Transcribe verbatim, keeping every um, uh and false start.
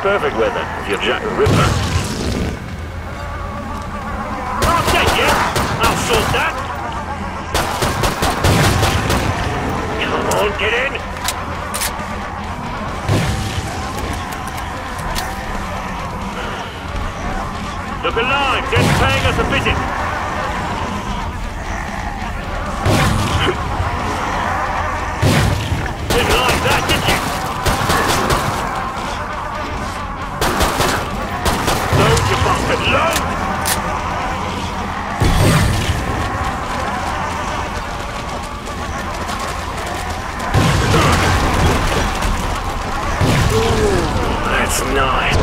perfect weather if you're Jack the Ripper. I'll take you. I'll sort that. Come on, get in. Look alive, just paying us a visit. Didn't like that, did you? Load, you bastard, load! Ooh, that's nice.